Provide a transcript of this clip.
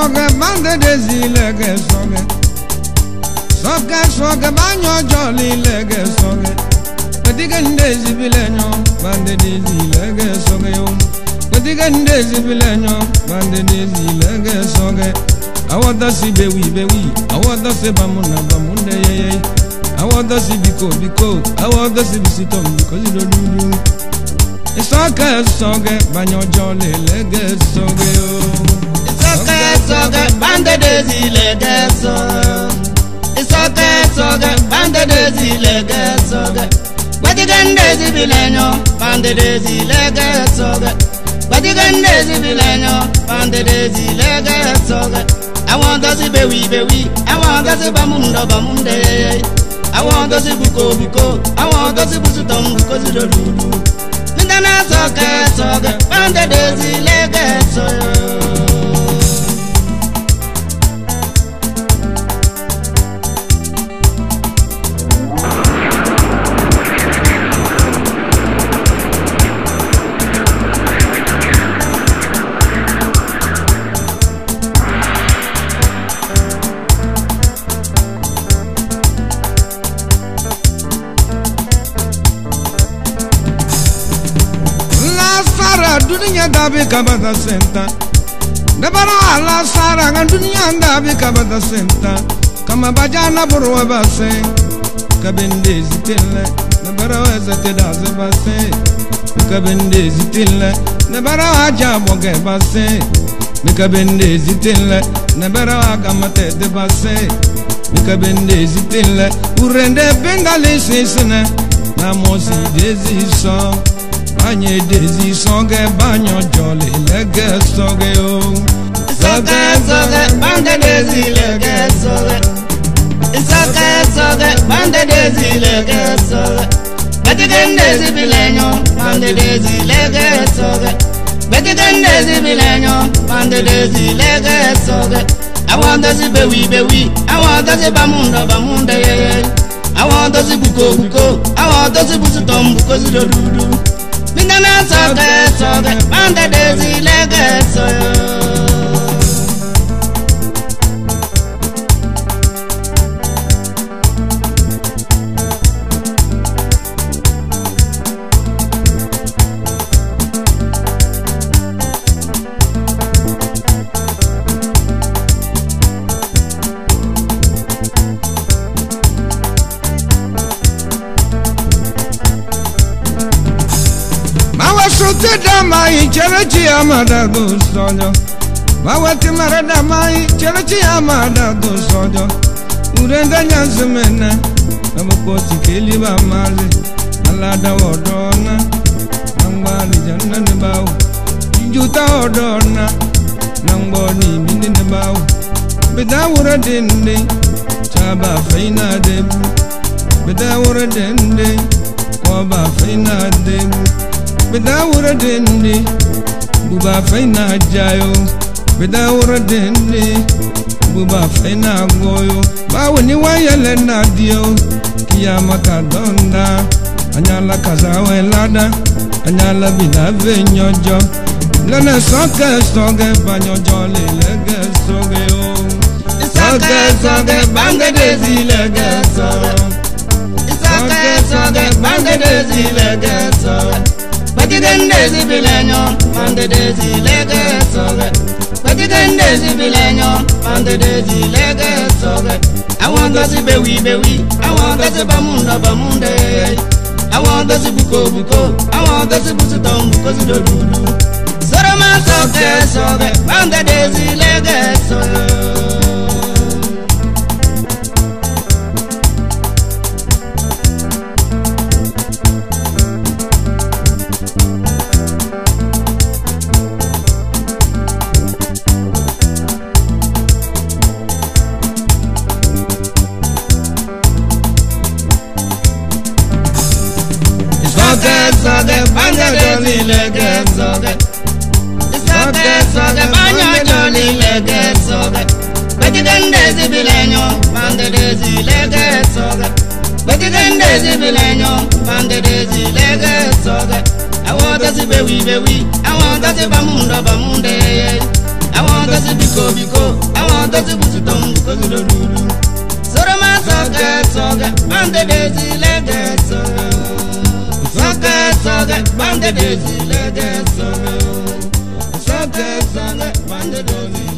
soge bande desi lege soge. Soge banyo jolly lege soge. Kadigan zibilenyo bande desi lege soge yo. Kadigan zibilenyo bande desi lege soge. Awada si bewi, awada si bamuna ye. Awada si biko, awada si bisitom because you don't do. Soge banyo jolly lege soge yo. Soge bande desi lege soge. Soge bande desi lege soge. Kadigan zibilenyo bande desi lege soge. Kadigan zibilenyo bande desi lege soge. I want to see bewi, I want to see bamunde. I want to see buko, I want to see busutom because you do. Mindana soge, bande desi lege soge. Dunia dabi kabata senta. Nebara la sara ngan dunia dabi kabata senta. Kama bajana burwa base. Kabende zitille. Nebara wazate daze base. Kabende zitille. Nebara waja boge base. Kabende zitille. Nebara wagamate de base. Kabende zitille. Urende bengali sisene. Namosi desi Banye desi soge banyo jolly lege soge yo. Soge bande desi lege soge. Soge bande desi lege soge. Kadigan desi bilenyo bande desi lege soge. Kadigan desi bilenyo bande desi lege soge. I want to see bewi, I want to see bamunde ye. I want to see buko, I want to see busutom because you do. Mindana soge, bande desi lege soge. Mai cherachi amada do sojo. Bawati marada mai cherachi amada do sojo. Urenda nyanzemena namukoti keli ba mali. Alada odona nambali janna ne bawo. Juta odona namboni mindi ne bawo. Beda wura dende chaba feina debu. Beda wura dende koba feina debu. Beda wura dende buba feina jayo. Beda wura dende buba feina goyo. Bawo ni wayele na dio kiyama kadonda. Anyala kazawe lada anyala bila venyojo. Lene soge banyo jolly lege soge yo. Soge bande desi lege soge. Soge bande desi lege soge. Kadigan desi bilenyo bande desi lege soge. Kadigan desi bilenyo bande desi lege soge. I want to see bewi, I want to see bamunde. I want to see buko, I want to see busutom because you do. Soroma soge, bande desi lege soge. Soge bande desi lege soge. Soge banyo jolly lege soge. Kadigan desi bilenyo bande desi lege soge. Kadigan desi bilenyo bande desi lege soge. I want to see bewi, I want to see bamunde. àwọn tó sì bíkó bíkó àwọn tó sì bùtùtò ń kó sí lódúdú. Sọ̀rọ̀ máa sọ̀kẹ́ sọ̀kẹ́ báńdẹ̀dẹ̀ sí lẹ́gẹ̀ sọ̀kẹ́. Sọ̀kẹ́ sọ̀kẹ́ báńdẹ̀dẹ̀ sí lẹ́gẹ̀ sọ̀kẹ́. Sọ̀kẹ́ sọ̀kẹ́ báńdẹ̀dẹ̀ sí.